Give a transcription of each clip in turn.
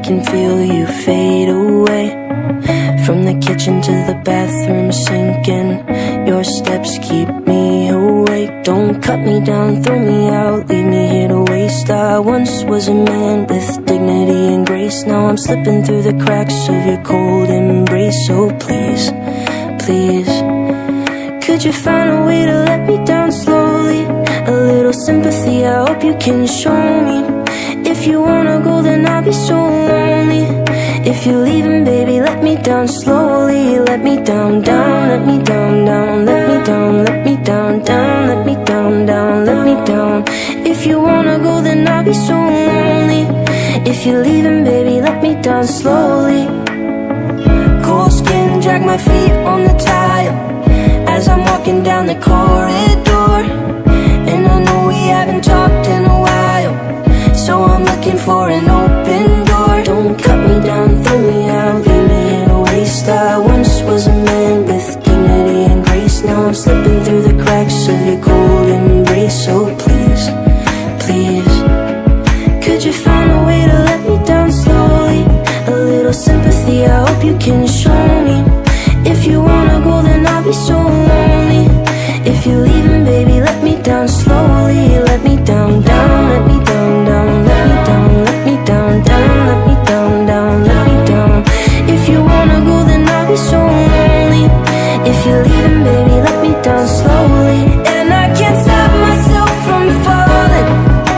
can feel you fade away. From the kitchen to the bathroom sinking, your steps keep me awake. Don't cut me down, throw me out, leave me here to waste. I once was a man with dignity and grace. Now I'm slipping through the cracks of your cold embrace. So please, please, could you find a way to let me down slowly? A little sympathy, I hope you can show me. If you wanna go, then I'll be so lonely. If you're leaving, baby, let me down slowly. Let me down, down, let me down, down. Let me down, let me down, down. Let me down, down, let me down. If you wanna go, then I'll be so lonely. If you're leaving, baby, let me down slowly. Cold skin, drag my feet on the tile as I'm walking down the corridor. And I know we haven't talked in a while, so I'm looking for an open door. Don't cut me down, throw me out, leave me in a waste. I once was a man with dignity and grace. Now I'm slipping through the cracks of your cold embrace. So please, please, could you find a way to let me down slowly? A little sympathy, I hope you can show me. If you wanna go, then I'll be so lonely. If you're leaving, baby, let me down slowly. Let me down, down, let me down, down. Let me down, let me down, down. Let me down, down, let me down. If you wanna go, then I'll be so lonely. If you're leaving, baby, let me down slowly. And I can't stop myself from falling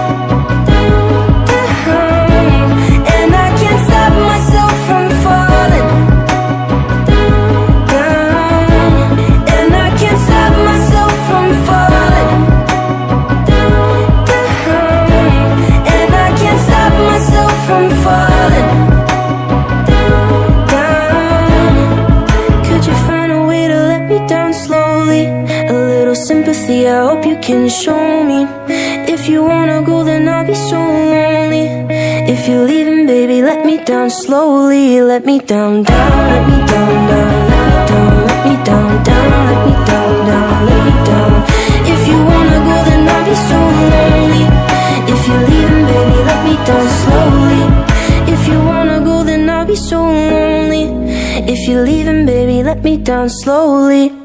down. And I can't stop myself from falling down. And I can't stop myself from falling down. And I can't stop myself from falling down. Could you find a way to let me down slowly? A little sympathy, I hope you can show me. If you wanna go, then I'll be so lonely. If you're leaving, baby, let me down slowly. Let me down, down, let me down, down. Let me down, let me down, down. Let me down, down, let me down. If you wanna go, then I'll be so lonely. If you're leaving, baby, let me down slowly. If you wanna go, then I'll be so lonely. If you're leaving, baby, let me down slowly.